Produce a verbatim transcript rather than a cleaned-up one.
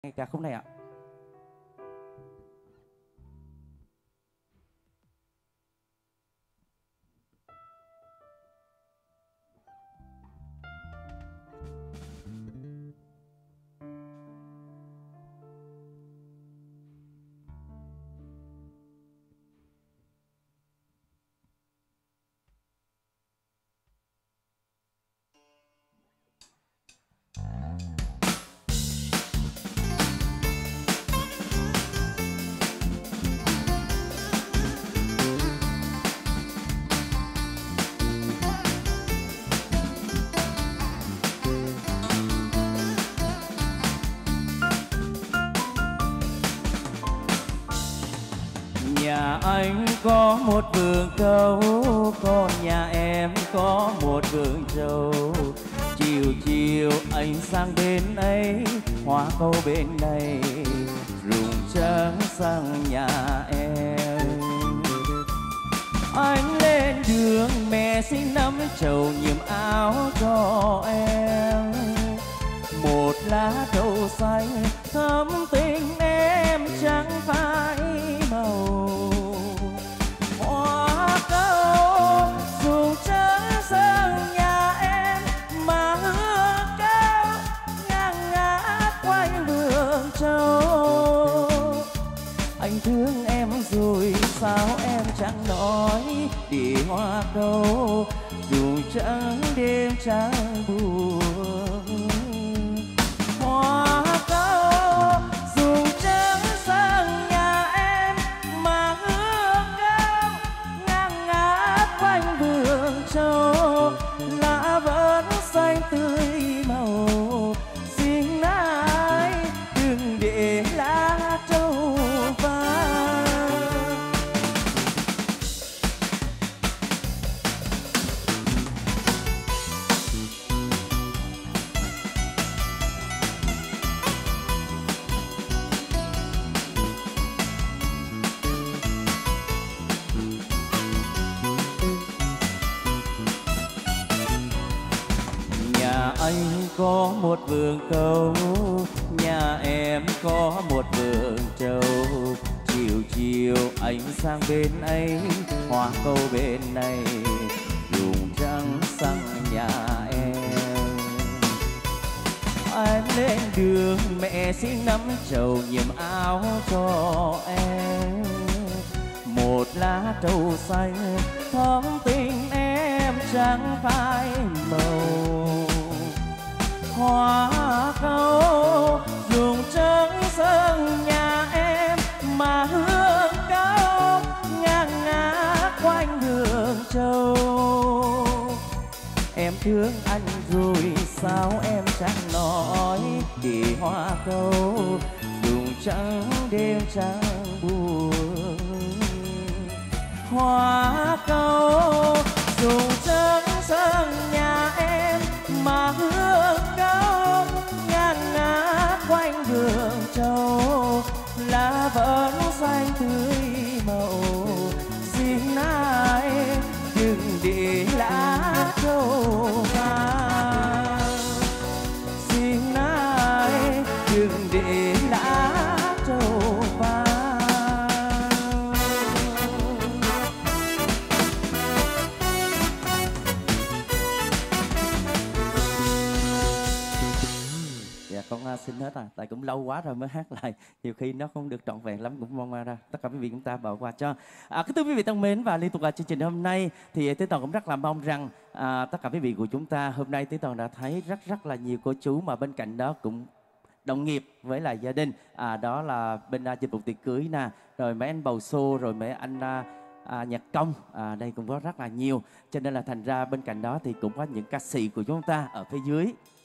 nghe ca khúc này ạ. Nhà anh có một vườn cau, còn nhà em có một vườn trầu. Chiều chiều anh sang bên ấy, hoa cau bên này, rụng trắng sang nhà em. Anh lên đường mẹ xin nắm trầu nhiệm áo cho em. Một lá trầu xanh thắm tình em chẳng phải màu. Hoa cau rụng trắng sang nhà em, mà hương cao ngang ngát quanh vườn trầu. Anh thương em rồi sao em chẳng nói, để hoa cau rụng trắng đêm trắng buồn. Hoa cau rụng trắng sang nhà em, mà hương cao ngang ngát quanh vườn trầu. Lá vẫn xanh tươi màu, xin ai đừng để lá trầu vàng. Nhà anh có một vườn cau, nhà em có một vườn trầu. Chiều chiều anh sang bên ấy, hoa cau bên này, rụng trắng sang nhà em. Anh lên đường mẹ xin nắm trầu nhiệm áo cho em. Một lá trầu xanh thắm tình em chẳng phải màu. Hoa cau rụng trắng sang nhà em, mà hương cao ngang ngát quanh vườn trầu. Em thương anh rồi sao em chẳng nói, để hoa cau rụng trắng đêm trắng buồn. Hoa cau rụng trắng sang nhà em, mà hương cao ngang ngát quanh vườn trầu. Lá vẫn xanh tươi màu, xin ai đừng để lá trầu vàng. Xin ai đừng để lá trầu vàng. Dạ con uh, xin hết à, tại cũng lâu quá rồi mới hát lại, nhiều khi nó không được trọn vẹn lắm, cũng mong ra tất cả quý vị chúng ta bỏ qua cho. À, kính thưa quý vị thân mến, và liên tục là chương trình hôm nay thì Tiến Toàn cũng rất là mong rằng à, tất cả quý vị của chúng ta hôm nay Tiến Toàn đã thấy rất rất là nhiều cô chú, mà bên cạnh đó cũng đồng nghiệp với là gia đình, à, đó là bên uh, dịch vụ tiệc cưới nè, rồi mấy anh bầu xô, rồi mấy anh uh, À, nhạc công, à, đây cũng có rất là nhiều, cho nên là thành ra bên cạnh đó thì cũng có những ca sĩ của chúng ta ở phía dưới